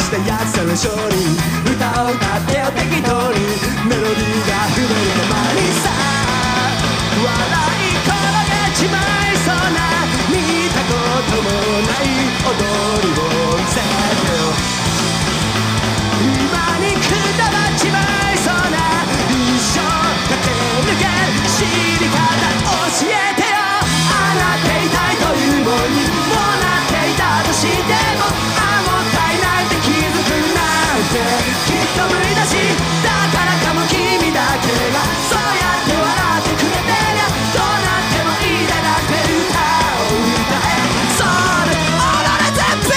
したやつらの勝利歌を歌ってよ適当にメロディーが震えるままにさ笑い転げちまいそうな見たこともない踊りを見せてよ今にくたばっちまいそうな一生駆け抜け知り方教えてよあなっていたいというものにもうなっていたとしてもあもったいないって気づくなんてきっと無理だしだからかも君だけがそうやって笑ってくれてりゃどうなってもいいだなんて歌を歌えそうで踊れ全部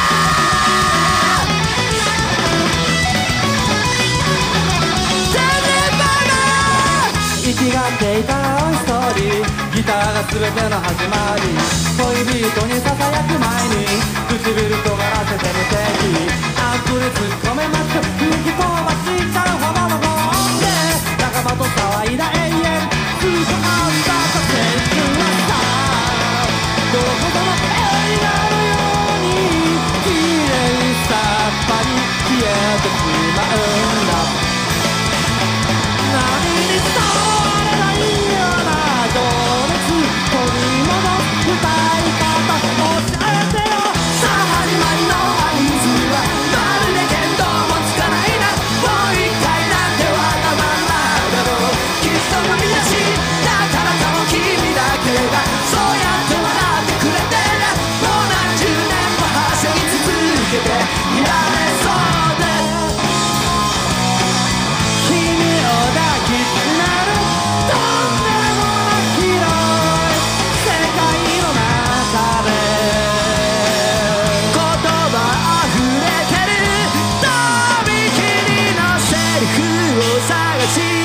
生きがっていた青いストーリーギターが全ての始まり恋人にささやく前に唇尖らせて無敵アップで突っ込めまく吹き飛ばしちゃうほどの本で仲間と騒いだ永遠ずっとあんだと青春はさどこぞの映画のように綺麗さっぱり消えてしまうんだ何に伝われないような情熱取り戻す歌い方教えてよさあ始まりの合図はまるで見当もつかないなもう一回なんてわがままだろうきっと無理だしだからかも君だけがそうやって笑ってくれてりゃもう何十年もはしゃぎ続けていられそうで君を抱きしめるとんでもなく広い世界の中で言葉溢れてるとびきりのセリフを探し